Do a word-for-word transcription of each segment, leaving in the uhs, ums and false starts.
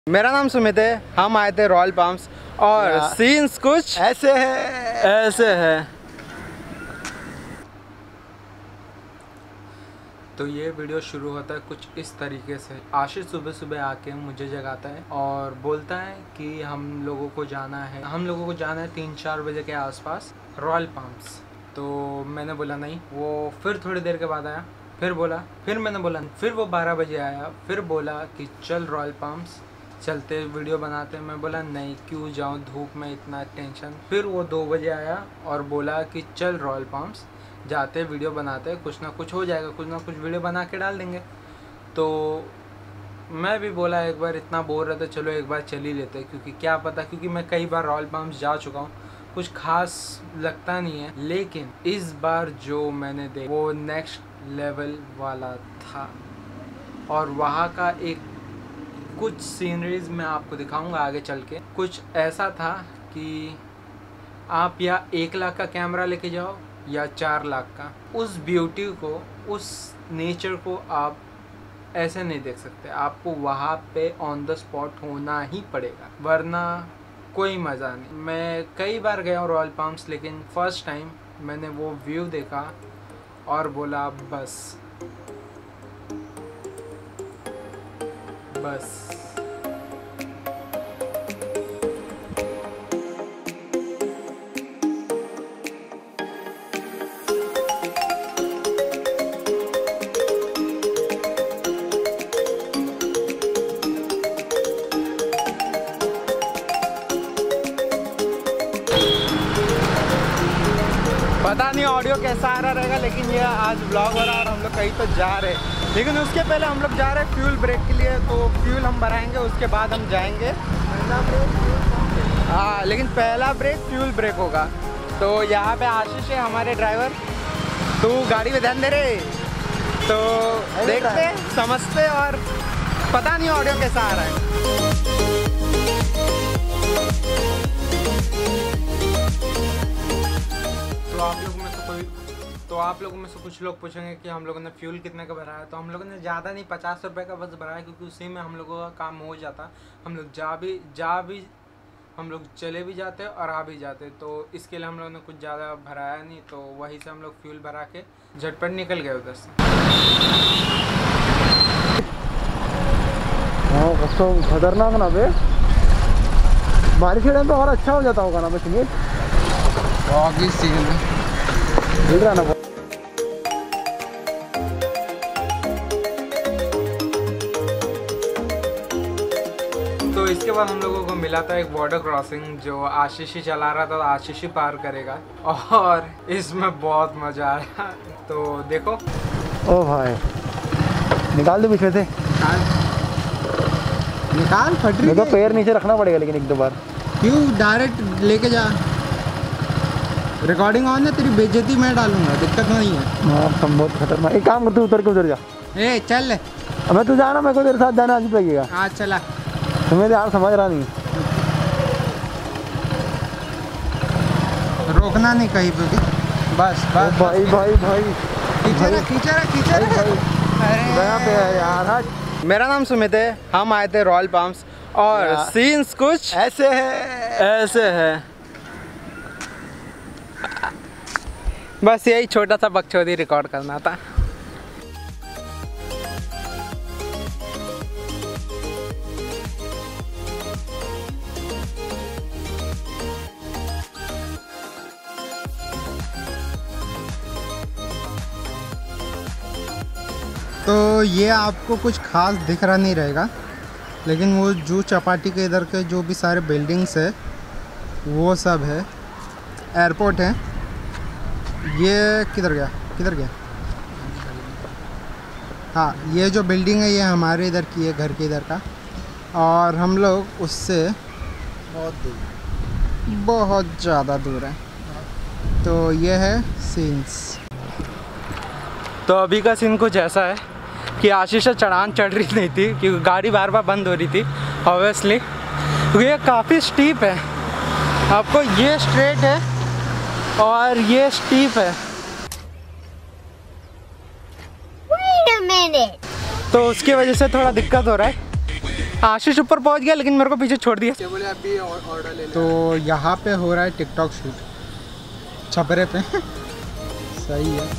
मेरा नाम सुमित है। हम आए थे रॉयल पाम्स और सीन्स कुछ ऐसे है ऐसे है। तो ये वीडियो शुरू होता है कुछ इस तरीके से। आशीष सुबह सुबह आके मुझे जगाता है और बोलता है कि हम लोगों को जाना है हम लोगों को जाना है तीन चार बजे के आसपास रॉयल पाम्स। तो मैंने बोला नहीं। वो फिर थोड़ी देर के बाद आया, फिर बोला, फिर मैंने बोला, फिर वो बारह बजे आया, फिर बोला कि चल रॉयल पाम्स चलते वीडियो बनाते। मैं बोला नहीं, क्यों जाऊँ धूप में, इतना टेंशन। फिर वो दो बजे आया और बोला कि चल रॉयल पाम्स जाते वीडियो बनाते, कुछ ना कुछ हो जाएगा, कुछ ना कुछ वीडियो बना के डाल देंगे। तो मैं भी बोला एक बार इतना बोर रहता चलो एक बार चल ही लेते, क्योंकि क्या पता, क्योंकि मैं कई बार रॉयल पाम्स जा चुका हूँ, कुछ खास लगता नहीं है। लेकिन इस बार जो मैंने देखा वो नेक्स्ट लेवल वाला था। और वहाँ का एक कुछ सीनरीज मैं आपको दिखाऊंगा आगे चल के। कुछ ऐसा था कि आप या एक लाख का कैमरा लेके जाओ या चार लाख का, उस ब्यूटी को, उस नेचर को आप ऐसे नहीं देख सकते। आपको वहाँ पे ऑन द स्पॉट होना ही पड़ेगा, वरना कोई मज़ा नहीं। मैं कई बार गया हूँ रॉयल पाम्स, लेकिन फर्स्ट टाइम मैंने वो व्यू देखा और बोला बस बस पता नहीं ऑडियो कैसा आ रहा रहेगा, लेकिन ये आज ब्लॉग हो रहा है और हम लोग कहीं तो जा रहे हैं। लेकिन उसके पहले हम लोग जा रहे हैं फ्यूल ब्रेक के लिए। तो फ्यूल हम भराएंगे, उसके बाद हम जाएंगे। हाँ, लेकिन पहला ब्रेक फ्यूल ब्रेक होगा। तो यहाँ पे आशीष है हमारे ड्राइवर। तू गाड़ी में ध्यान दे रहे, तो देखते समझते और पता नहीं ऑडियो कैसा आ रहा है। तो आप लोगों में से कोई तो आप लोगों में से कुछ लोग पूछेंगे कि हम लोगों ने फ्यूल कितने का भरा है। तो हम लोगों ने ज़्यादा नहीं, पचास रुपये का बस भरा है, क्योंकि उसी में हम लोगों का काम हो जाता। हम लोग जा भी जा भी हम लोग चले भी जाते और आ भी जाते। तो इसके लिए हम लोगों ने कुछ ज़्यादा भराया नहीं, तो वहीं से हम लोग फ्यूल भरा के झटपट निकल गए उधर से। हाँ, तो खतरनाक ना बे, बारिश के टाइम तो और अच्छा हो जाता होगा ना बे सुमित। आगे सीन मिल रहा ना। तो इसके बाद हम लोगों को मिला था एक बॉर्डर क्रॉसिंग, जो आशीष ही चला रहा था, तो आशीष ही पार करेगा और इसमें बहुत मजा आया। तो देखो। ओ भाई, निकाल दो बीच में से, निकाल फट रही है। पैर नीचे रखना पड़ेगा लेकिन एक दो बार। क्यों, डायरेक्ट लेके जा। रिकॉर्डिंग ऑन है, तेरी बेइज्जती मैं डालूंगा, दिक्कत नहीं है। हाँ, तुम बहुत खतरनाक। एक काम कर, तू उतर के उधर जा। ए चल, अबे तू जाना, मेरे को तेरे साथ जाना अजीब लगेगा। हाँ चला। तुम्हें यार समझ रहा नहीं, रोकना नहीं कहीं पे भी, बस बस भाई भाई भाई खींचा रहा खींचा रहा खींचा रहा। गया पे है यार। मेरा नाम सुमित है। हम आए थे रॉयल पाम्स और सीन्स कुछ ऐसे है ऐसे है। बस यही छोटा सा बकचोदी रिकॉर्ड करना था। तो ये आपको कुछ खास दिख रहा नहीं रहेगा, लेकिन वो जो चपाटी के इधर के जो भी सारे बिल्डिंग्स है वो सब है, एयरपोर्ट है। ये किधर गया किधर गया हाँ, ये जो बिल्डिंग है ये हमारे इधर की है, घर के इधर का। और हम लोग उससे बहुत दूर, बहुत ज़्यादा दूर है। तो ये है सीन्स। तो अभी का सीन कुछ ऐसा है कि आशीष से चढ़ान चढ़ रही नहीं थी, क्योंकि गाड़ी बार बार बंद हो रही थी ऑब्वियसली, क्योंकि ये काफ़ी स्टीप है। आपको ये स्ट्रेट है और ये स्टीप है। Wait a minute. तो उसकी वजह से थोड़ा दिक्कत हो रहा है। आशीष ऊपर पहुंच गया लेकिन मेरे को पीछे छोड़ दिया। बोले अभी ऑर्डर ले। तो यहाँ पे हो रहा है टिकटॉक शूट छपरे पे। सही है।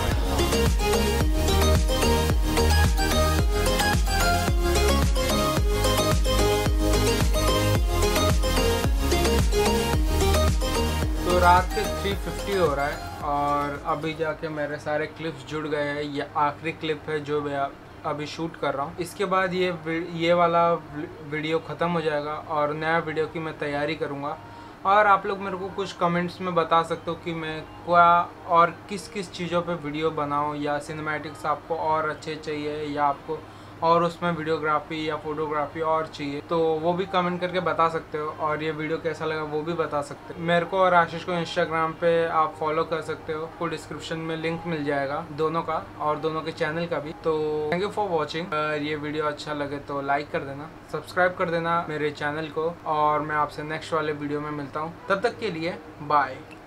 तो रात के थ्री फिफ्टी हो रहा है और अभी जाके मेरे सारे क्लिप्स जुड़ गए हैं। ये आखिरी क्लिप है जो मैं अभी शूट कर रहा हूँ। इसके बाद ये ये वाला वीडियो ख़त्म हो जाएगा और नया वीडियो की मैं तैयारी करूँगा। और आप लोग मेरे को कुछ कमेंट्स में बता सकते हो कि मैं क्या और किस किस चीज़ों पे वीडियो बनाऊँ, या सिनेमैटिक्स आपको और अच्छे चाहिए या आपको और उसमें वीडियोग्राफी या फोटोग्राफी और चाहिए, तो वो भी कमेंट करके बता सकते हो। और ये वीडियो कैसा लगा वो भी बता सकते हो। मेरे को और आशीष को इंस्टाग्राम पे आप फॉलो कर सकते हो, आपको डिस्क्रिप्शन में लिंक मिल जाएगा दोनों का और दोनों के चैनल का भी। तो थैंक यू फॉर वॉचिंग। अगर ये वीडियो अच्छा लगे तो लाइक कर देना, सब्सक्राइब कर देना मेरे चैनल को, और मैं आपसे नेक्स्ट वाले वीडियो में मिलता हूँ। तब तक के लिए बाय।